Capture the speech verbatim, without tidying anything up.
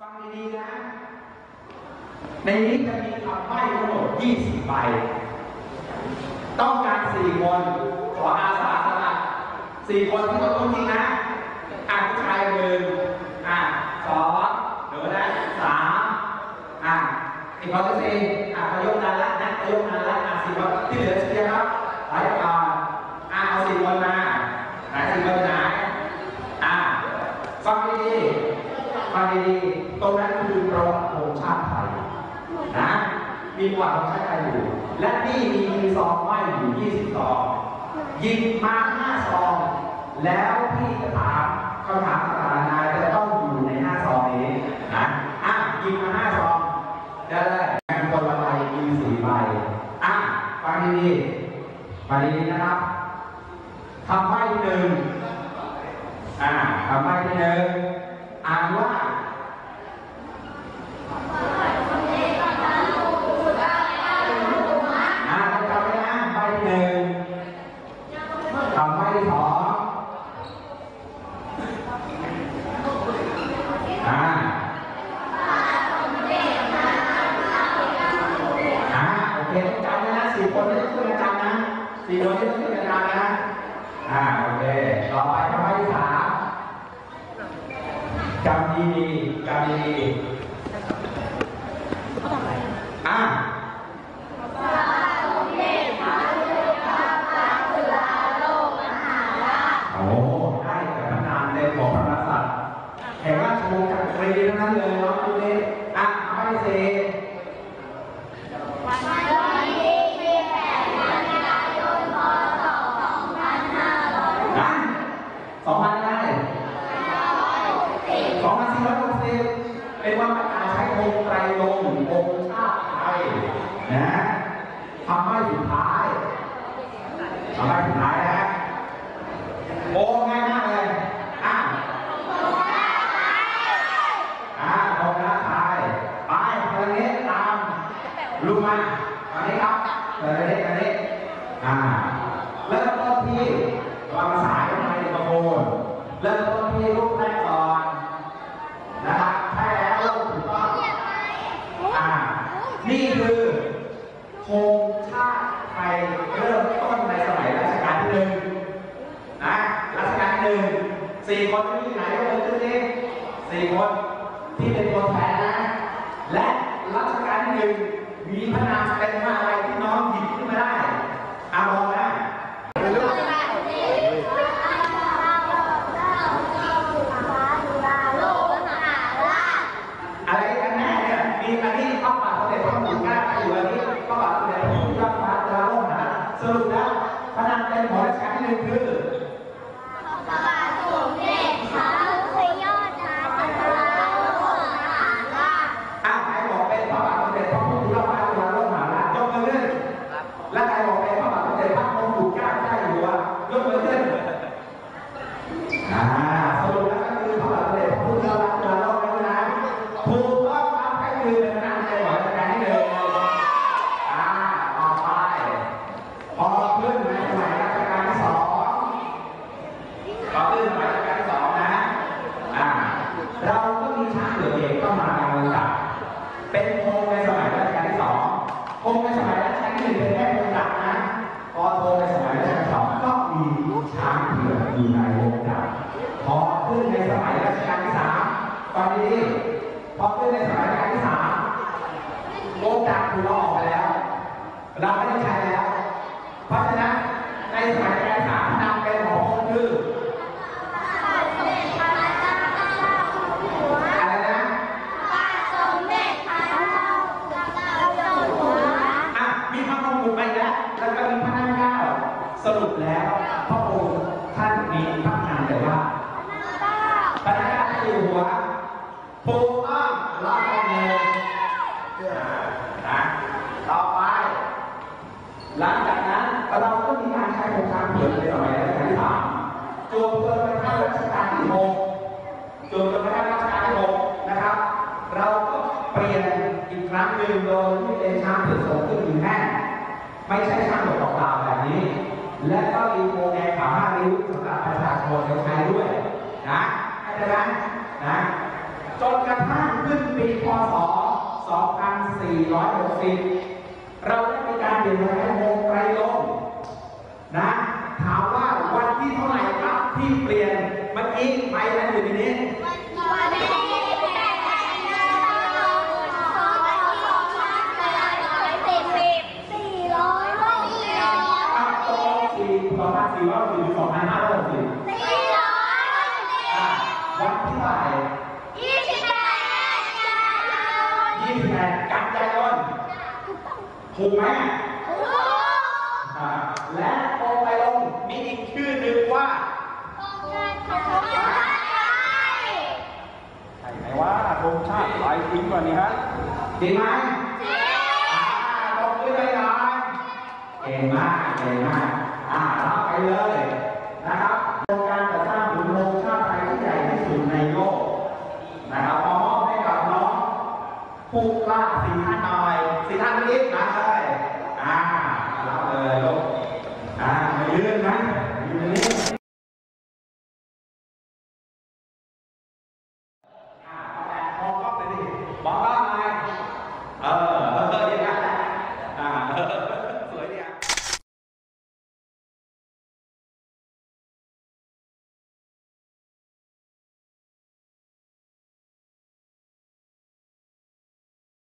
ฟังดีๆนะในนี้จะมีคำใบ้ทั้งหมดยี่สิบใบต้องการสี่คนขออาสาสมัครสี่คนที่ต้องจริงนะอ่ะผู้ชายหนึ่งอ่ะสองหรือนะสามอ่ะอีกคนที่สี่อ่ะประโยคนั้นละนะประโยคนั้นละอ่ะสี่คนที่เหลือเชียร์ครับหลายก่อนอ่ะเอาสี่คนมาไหนสี่คนไหนอ่ะฟังดีๆฟังดีๆตรงนั้นคือประวัติของชาติไทยนะมีประวัติของชาติไทยอยู่และนี่มีซองไว้อยู่ยี่สิบซองหยิบมาห้าซองแล้วพี่จะถามคำถามต่างๆนานาจะต้องอยู่ในห้าซองนี้นะอ่ะหยิบมาห้าซองจะได้แบ่งคนละใบมีสี่ใบอ่ะฟังดีๆฟังดีๆนะครับคำใบ้ที่หนึ่งอ่ะคำใบ้ที่หนึ่งอ่านว่าคำใบ้ที่สองอ่าอ่าโอเคต้องจำนะสี่คนที่ต้องช่วยกันจำนะสี่คนที่ต้องช่วยกันจำนะอ่าโอเคต่อไปคำใบ้ที่สามจำดีๆจำดีๆอ่าของพระกษัตริย์แห่งราชวงศ์จักรีทั้งนั้นเลยเนาะดูดิอ่ะไม่เสีวันที่ยี่สิบแปดกันยายนพศสองพันห้าร้อยนะสองพันอะไรสองพันสี่ร้อยหกสิบเป็นวันประกาศใช้ธงไตรรงค์องค์ชาติไทยนะทำให้สุดท้ายทำให้สุดท้ายนะโอ้ง่ายมากเลยอ่ะอ่าตรงนะทายไปตอนนี้ตามลุกมาตอนนี้ครับตอนนี้ตอนนี้อ่าเริ่มต้นที่วางสายไมโครโฟนเริ่มต้นที่ลูกแรกก่อนนะครับใช่แล้วลูกถูกต้องอ่านี่คือธงชาติไทยเริ่มต้นในสมัยรัชกาลที่หนึ่งนะรัชกาลที่หนึ่งสี่คนที่อยู่ไหนก็เป็นตัวเองสี่คนที่เป็นตัวแทนนะและรัชกาลที่หนึ่งมีพระนามเป็นพระอะไรที่น้องหยิบขึ้นมาได้อามองนะอะไรกันแน่เนี่ยมีอันนี้ข้าวปากสมเด็จพระพุทธเจ้าอยู่อันนี้ข้าวปากสมเด็จพระพุทธเจ้าฟ้าดาวหาสรุปแล้วพระนามเป็นของรัชกาลที่หนึ่งคือและใครบอกเป็นพระบาทสมเด็จพระมงกุฎเกล้าเจ้าอยู่หัวยกมือขึ้นอ่าสรุปแล้วก็คือพระบาทสมเด็จพระพุทธเจ้าจุฬาโลกนะถูกต้องครับก็คือเป็นนางในหอราชการที่หนึ่งอ่าต่อไปพอขึ้นในสมัยรัชกาลที่สองพอขึ้นสมัยรัชกาลที่สองนะอ่าเราก็มีช้างเหลืองเอกก็มาการเมืองเป็นโครงในสมัยรัชกาลที่สองโครงในสมัยรัชกาลที่หนึ่งเป็นแค่โครงหลักนะพอโครงในสมัยรัชกาลที่สองก็มีช้างเผือกอยู่ในวงการพอขึ้นในสมัยรัชกาลที่สามฟังดีๆพอขึ้นในสมัยรัชกาลที่สามวงการถูกออกไปแล้วเราไม่ได้ใช้แล้วเพราะฉะนั้นในสมัยรัชกาลที่สามนำเป็นขององค์คือแล้วก็มีพระนั่งเกล้าสรุปแล้วพระองค์ท่านมีพระนามแต่ว่าพระนั่งเกล้าที่อยู่หัวถูกต้องรับเงินนะต่อไปหลังจากนั้นเราก็มีการใช้โครงการเผือกในสมัยรัชกาลที่สามจนจนไปเข้ารัชกาลที่หกจนจนไปเข้ารัชกาลที่หกนะครับเราก็เปลี่ยนอีกครั้งหนึ่งโดยที่เป็นช้างเผือกทรงขึ้นอยู่แน่ไม่ใช่ช่างหมดดอกดาวแบบนี้และก็มีโมแกขาวห้านิ้วสำหรับประชาชนในไทยด้วยนะอาจารย์นะจจนกระทั่งขึ้นปีพศสองพันสี่ร้อยหกสิบเราได้มีการเปลี่ยนแปลงวงไตรลงค์นะถามว่าวันที่เท่าไหร่ครับที่เปลี่ยนเมื่อกี้ไปแล้วอยู่ในนี้วันที่แปดสี่ร้อยหกสิบอ่ะตรงสี่สองพันสี่ร้อยหกสิบสองพันห้าร้อยหกสิบสี่ร้อยหกสิบอ่ะวันที่เท่าไหร่ยี่สิบแปดกันยายนยี่สิบแปดกันยายนถูกไหมถูกอ่ะและวงไตรลงค์มีอีกชื่อหนึ่งว่าต้องการของชาติไทยใช่ไหมว่าธงชาติไทยจริงกว่านี้ฮะจริงไหมจริงอ่าตบมือเลยหน่อยเก่งมากเก่งมากอ่ารับไปเลยนะครับโครงการจัดสร้างหุ่นธงชาติไทยที่ใหญ่ที่สุดในโลกนะครับมามอบให้กับน้องผู้กล้าสี่ท่านหน่อยสี่ท่านนี้มาเลยอ่ารับเลยลูก